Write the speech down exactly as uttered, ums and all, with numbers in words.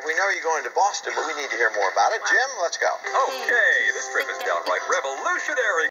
we know you're going to Boston, but we need to hear more about it. Jim, let's go. Okay, this trip is downright revolutionary.